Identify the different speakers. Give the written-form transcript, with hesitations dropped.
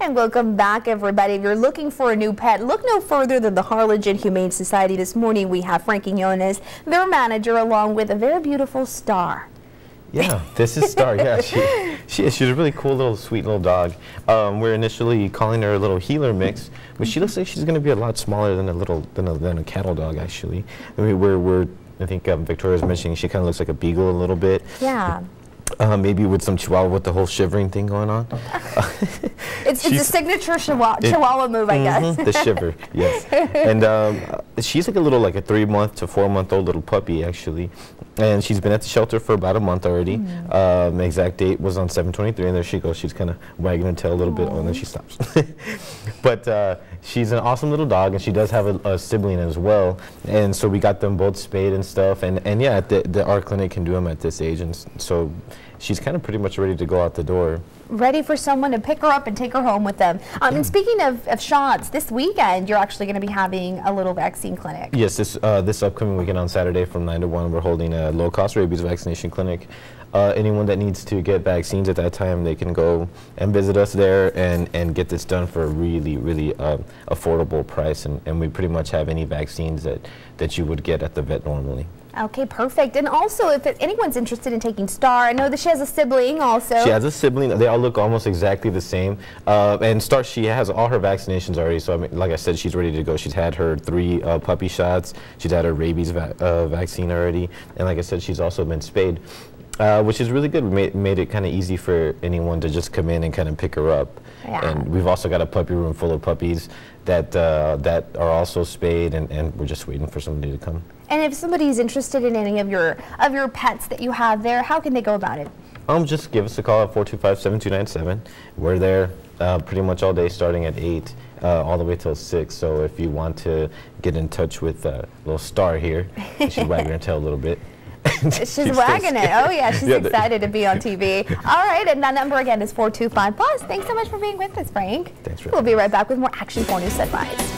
Speaker 1: And welcome back, everybody. If you're looking for a new pet, look no further than the Harlingen Humane Society. This morning we have Frankie Quiñones, their manager, along with a very beautiful Star.
Speaker 2: Yeah, this is Star. Yeah, she's a really cool little, sweet little dog. We're initially calling her a little healer mix, but she looks like she's going to be a lot smaller than a cattle dog. Actually, I mean, I think Victoria's mentioning she kind of looks like a beagle a little bit.
Speaker 1: Yeah.
Speaker 2: Maybe with some Chihuahua with the whole shivering thing going on.
Speaker 1: It's a signature Chihuahua move, I guess.
Speaker 2: The shiver, yes. And she's like a 3-month to 4-month-old little puppy, actually. And she's been at the shelter for about a month already. Exact date was on 7/23, and there she goes. She's kind of wagging her tail a little bit, and then she stops. But she's an awesome little dog, and she does have a sibling as well. And so we got them both spayed and stuff. And yeah, our clinic can do them at this age, and so she's kind of pretty much ready to go out the door.
Speaker 1: Ready for someone to pick her up and take her home with them. And speaking of shots, this weekend you're actually going to be having a little vaccine clinic.
Speaker 2: Yes, this upcoming weekend on Saturday from 9 to 1, we're holding a low-cost rabies vaccination clinic. Anyone that needs to get vaccines at that time, they can go and visit us there and get this done for a really, really affordable price. And we pretty much have any vaccines that you would get at the vet normally.
Speaker 1: Okay, perfect. And also, if anyone's interested in taking Star, I know that she has a sibling also.
Speaker 2: She has a sibling. They all look almost exactly the same. And Star, she has all her vaccinations already. So, I mean, like I said, she's ready to go. She's had her 3 puppy shots. She's had her rabies vaccine already. And like I said, she's also been spayed, which is really good. We made it kind of easy for anyone to just come in and kind of pick her up.
Speaker 1: Yeah.
Speaker 2: And we've also got a puppy room full of puppies that are also spayed, and we're just waiting for somebody to come.
Speaker 1: And if somebody's interested in any of your pets that you have there, how can they go about it?
Speaker 2: Just give us a call at 425-7297. We're there pretty much all day, starting at 8 all the way till 6. So if you want to get in touch with little Star here, she's wagging her tail a little bit.
Speaker 1: She's wagging it. Oh yeah, she's excited to be on TV. All right, and that number again is 425+. Thanks so much for being with us, Frank.
Speaker 2: Thanks for
Speaker 1: We'll be right back with more Action 4 News Advice.